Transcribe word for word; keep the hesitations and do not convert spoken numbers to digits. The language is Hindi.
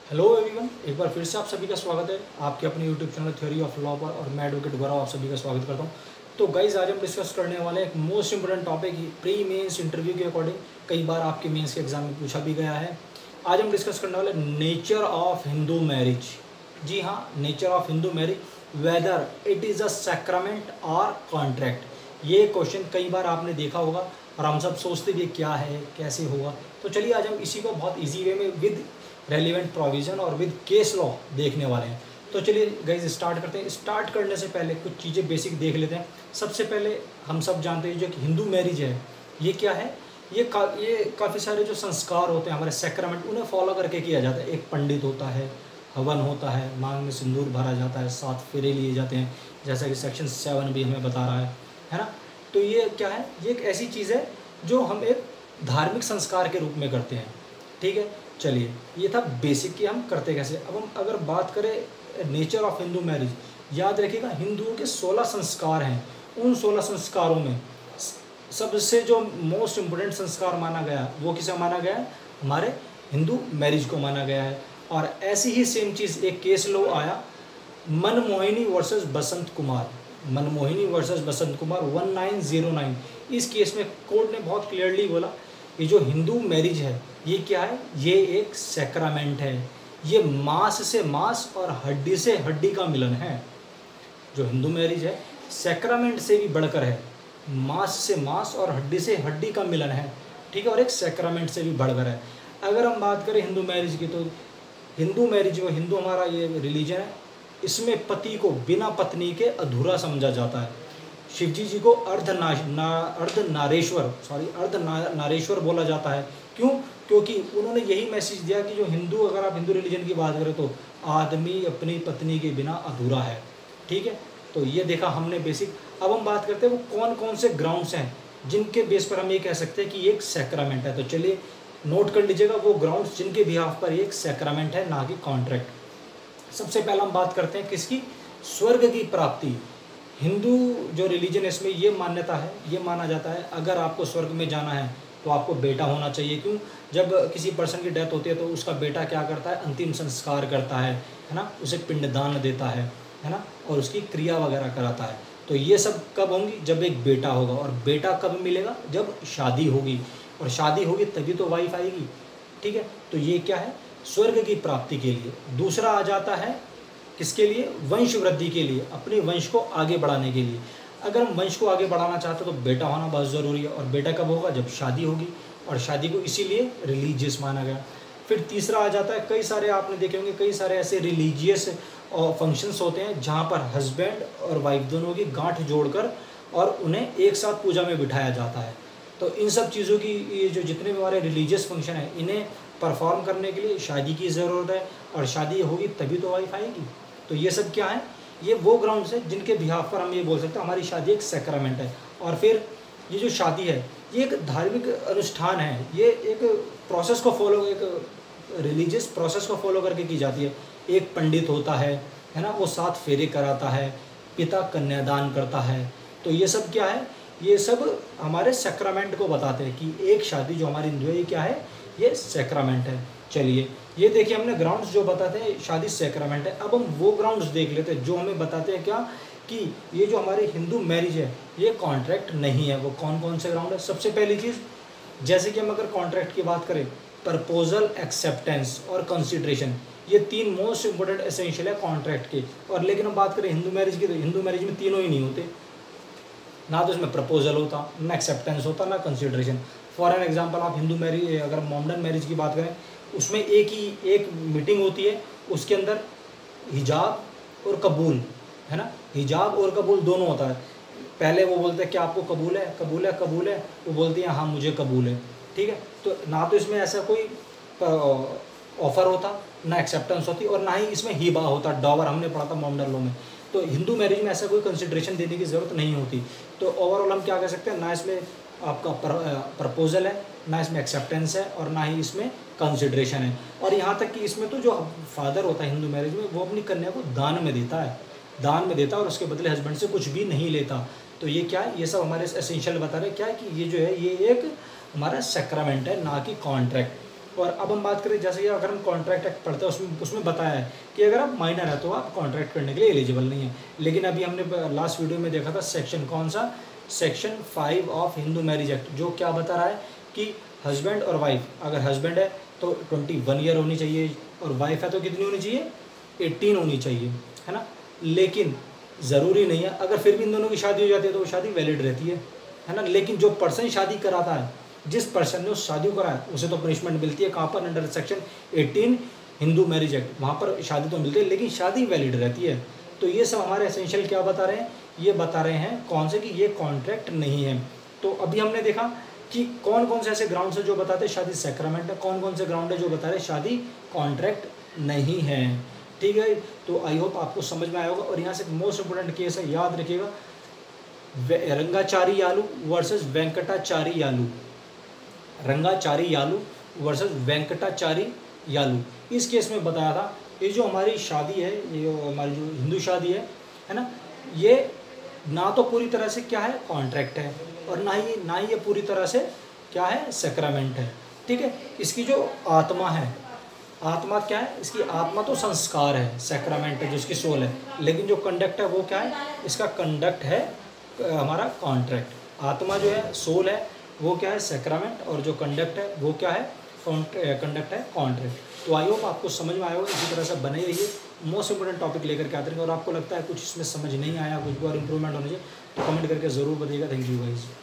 हेलो एवरीवन, एक बार फिर से आप सभी का स्वागत है आपके अपने YouTube channel theory of law पर। और मैं एडवोकेट गौरव आप सभी का स्वागत करता हूं। तो गाइज, आज हम डिस्कस करने वाले एक most important topic pre mains interview के अकॉर्डिंग कई बार आपके मेंस के एग्जाम में पूछा भी गया है। आज हम डिस्कस करने वाले नेचर ऑफ हिंदू मैरिज। जी हाँ, nature of Hindu marriage, whether it is a sacrament और कॉन्ट्रैक्ट। ये क्वेश्चन कई बार आपने देखा होगा और हम सब सोचते भी क्या है, कैसे होगा। तो चलिए आज हम इसी को बहुत ईजी वे में विद रेलिवेंट प्रोविज़न और विद केस लॉ देखने वाले हैं। तो चलिए गाइज स्टार्ट करते हैं। स्टार्ट करने से पहले कुछ चीज़ें बेसिक देख लेते हैं। सबसे पहले हम सब जानते हैं जो कि हिंदू मैरिज है ये क्या है। ये का ये काफ़ी सारे जो संस्कार होते हैं हमारे सैक्रामेंट, उन्हें फॉलो करके किया जाता है। एक पंडित होता है, हवन होता है, मांग में सिंदूर भरा जाता है, सात फेरे लिए जाते हैं, जैसा कि सेक्शन सेवन भी हमें बता रहा है है ना। तो ये क्या है, ये एक ऐसी चीज़ है जो हम एक धार्मिक संस्कार के रूप में करते हैं। ठीक है, चलिए ये था बेसिक कि हम करते कैसे। अब हम अगर बात करें नेचर ऑफ हिंदू मैरिज, याद रखिएगा हिंदुओं के सोलह संस्कार हैं। उन सोलह संस्कारों में सबसे जो मोस्ट इम्पोर्टेंट संस्कार माना गया वो किसे माना गया है, हमारे हिंदू मैरिज को माना गया है। और ऐसी ही सेम चीज़ एक केस लॉ आया, Manmohini versus Basant Kumar. Manmohini versus Basant Kumar one nine zero nine. इस केस में कोर्ट ने बहुत क्लियरली बोला ये जो हिंदू मैरिज है ये क्या है, ये एक सैक्रामेंट है। ये मांस से मांस और हड्डी से हड्डी का मिलन है। जो हिंदू मैरिज है सैक्रामेंट से भी बढ़कर है, मांस से मांस और हड्डी से हड्डी का मिलन है। ठीक है, और एक सैक्रामेंट से भी बढ़कर है। अगर हम बात करें हिंदू मैरिज की, तो हिंदू मैरिज में, हिंदू हमारा ये रिलीजन है, इसमें पति को बिना पत्नी के अधूरा समझा जाता है। शिव जी जी को अर्ध ना, ना अर्ध नारेश्वर सॉरी अर्ध ना, नारेश्वर बोला जाता है। क्यों? क्योंकि उन्होंने यही मैसेज दिया कि जो हिंदू, अगर आप हिंदू रिलीजन की बात करें तो आदमी अपनी पत्नी के बिना अधूरा है। ठीक है, तो ये देखा हमने बेसिक। अब हम बात करते हैं वो कौन कौन से ग्राउंड्स हैं जिनके बेस पर हम ये कह सकते हैं कि ये एक सैक्रामेंट है। तो चलिए नोट कर लीजिएगा वो ग्राउंड्स जिनके बिहाफ पर ये एक सैक्रामेंट है, ना कि कॉन्ट्रैक्ट। सबसे पहला हम बात करते हैं किसकी, स्वर्ग की प्राप्ति। हिंदू जो रिलीजन है इसमें ये मान्यता है, ये माना जाता है अगर आपको स्वर्ग में जाना है तो आपको बेटा होना चाहिए। क्यों? जब किसी पर्सन की डेथ होती है तो उसका बेटा क्या करता है, अंतिम संस्कार करता है है ना, उसे पिंडदान देता है है ना, और उसकी क्रिया वगैरह कराता है। तो ये सब कब होंगी, जब एक बेटा होगा। और बेटा कब मिलेगा, जब शादी होगी, और शादी होगी तभी तो वाइफ आएगी। ठीक है, तो ये क्या है, स्वर्ग की प्राप्ति के लिए। दूसरा आ जाता है किसके लिए, वंश वृद्धि के लिए, अपने वंश को आगे बढ़ाने के लिए। अगर हम वंश को आगे बढ़ाना चाहते हैं तो बेटा होना बहुत ज़रूरी है। और बेटा कब होगा, जब शादी होगी, और शादी को इसीलिए रिलीजियस माना गया। फिर तीसरा आ जाता है, कई सारे आपने देखे होंगे, कई सारे ऐसे रिलीजियस फंक्शंस होते हैं जहाँ पर हस्बैंड और वाइफ दोनों की गांठ जोड़कर और उन्हें एक साथ पूजा में बिठाया जाता है। तो इन सब चीज़ों की, ये जो जितने भी हमारे रिलीजियस फंक्शन हैं, इन्हें परफॉर्म करने के लिए शादी की ज़रूरत है, और शादी होगी तभी तो वाइफ आएगी। तो ये सब क्या है, ये वो ग्राउंड्स हैं जिनके बिहाफ पर हम ये बोल सकते हैं हमारी शादी एक सैक्रामेंट है। और फिर ये जो शादी है ये एक धार्मिक अनुष्ठान है, ये एक प्रोसेस को फॉलो, एक रिलीजियस प्रोसेस को फॉलो करके की जाती है। एक पंडित होता है है ना, वो सात फेरे कराता है, पिता कन्यादान करता है। तो ये सब क्या है, ये सब हमारे सैक्रामेंट को बताते हैं कि एक शादी जो हमारी हिंदू है ये क्या है, ये सैक्रामेंट है। चलिए ये देखिए हमने ग्राउंड्स जो बताते हैं शादी सैक्रामेंट है। अब हम वो ग्राउंड्स देख लेते हैं जो हमें बताते हैं क्या, कि ये जो हमारी हिंदू मैरिज है ये कॉन्ट्रैक्ट नहीं है। वो कौन कौन से ग्राउंड है। सबसे पहली चीज़, जैसे कि हम अगर कॉन्ट्रैक्ट की बात करें, प्रपोजल, एक्सेप्टेंस और कंसिडरेशन, ये तीन मोस्ट इंपॉर्टेंट एसेंशियल है कॉन्ट्रैक्ट के। और लेकिन हम बात करें हिंदू मैरिज की, तो हिंदू मैरिज में तीनों ही नहीं होते, ना तो इसमें प्रपोजल होता, ना एक्सेप्टेंस होता, ना कंसिडरेशन। फॉर एन एग्जाम्पल, आप हिंदू मैरिज, अगर मॉडर्न मैरिज की बात करें, उसमें एक ही एक मीटिंग होती है, उसके अंदर हिजाब और कबूल, है ना, हिजाब और कबूल दोनों होता है। पहले वो बोलते हैं कि आपको कबूल है, कबूल है, कबूल है, वो बोलती हैं हाँ मुझे कबूल है। ठीक है, तो ना तो इसमें ऐसा कोई ऑफ़र होता, ना एक्सेप्टेंस होती, और ना ही इसमें हिबा होता, डॉवर हमने पढ़ा था मॉडर्न लॉ में। तो हिंदू मैरिज में ऐसा कोई कंसिडरेशन देने की ज़रूरत नहीं होती। तो ओवरऑल हम क्या कह सकते हैं, ना इसमें आपका प्रपोजल है, ना इसमें एक्सेप्टेंस है, और ना ही इसमें कंसिडरेशन है। और यहाँ तक कि इसमें तो जो फादर होता है हिंदू मैरिज में, वो अपनी कन्या को दान में देता है, दान में देता है, और उसके बदले हस्बैंड से कुछ भी नहीं लेता। तो ये क्या है, ये सब हमारे एसेंशियल बता रहे हैं क्या है, कि ये जो है ये एक हमारा सैक्रामेंट है, ना कि कॉन्ट्रैक्ट। और अब हम बात करें जैसे कि अगर हम कॉन्ट्रैक्ट एक्ट पढ़ते हैं उसमें उसमें बताया है कि अगर आप माइनर है तो आप कॉन्ट्रैक्ट करने के लिए एलिजिबल नहीं है। लेकिन अभी हमने लास्ट वीडियो में देखा था सेक्शन कौन सा, section five of Hindu marriage act, जो क्या बता रहा है कि हस्बैंड और वाइफ, अगर हस्बैंड है तो ट्वेंटी वन ईयर होनी चाहिए और वाइफ है तो कितनी होनी चाहिए, एटीन होनी चाहिए, है ना। लेकिन ज़रूरी नहीं है, अगर फिर भी इन दोनों की शादी हो जाती है तो वो शादी वैलिड रहती है, है ना। लेकिन जो पर्सन शादी कराता है, जिस पर्सन ने उस शादी को कराया, उसे तो पनिशमेंट मिलती है। कहाँ पर, under section eighteen Hindu marriage act, वहाँ पर शादी तो मिलती है लेकिन शादी वैलिड रहती है। तो ये सब हमारे एसेंशियल क्या बता रहे हैं, ये बता रहे हैं कौन से कि ये कॉन्ट्रैक्ट नहीं है। तो अभी हमने देखा कि कौन कौन से ऐसे ग्राउंड है जो बताते हैं शादी सैक्रामेंट है, कौन कौन से ग्राउंड है जो बता रहे शादी कॉन्ट्रैक्ट नहीं है, ठीक है। तो आई होप आपको समझ में आया होगा। और यहाँ से मोस्ट इंपोर्टेंट केस है, याद रखिएगा, रंगाचारी यालू वर्सेस वेंकटाचारी यालू, रंगाचारी यालू वर्सेस वेंकटाचारी यालू। इस केस में बताया था ये जो हमारी शादी है, ये जो हमारी जो हिंदू शादी है है ना, ये ना तो पूरी तरह से क्या है कॉन्ट्रैक्ट है और ना ही ना ही ये पूरी तरह से क्या है सैक्रामेंट है, ठीक है। इसकी जो आत्मा है, आत्मा क्या है, इसकी आत्मा तो संस्कार है, सैक्रामेंट है जो इसकी सोल है, लेकिन जो कंडक्ट है वो क्या है, इसका कंडक्ट है हमारा कॉन्ट्रैक्ट। आत्मा जो है, सोल है, वो क्या है सैक्रामेंट, और जो कंडक्ट है वो क्या है कंडक्ट है कॉन्ट्रैक्ट। तो आई होप आपको समझ में आया होगा। इसी तरह से बने रहिए, मोस्ट इंपोर्टेंट टॉपिक लेकर के आते रहेंगे। और आपको लगता है कुछ इसमें समझ नहीं आया, कुछ और इंप्रूवमेंट होना चाहिए तो कमेंट करके ज़रूर बताइएगा। Thank you guys.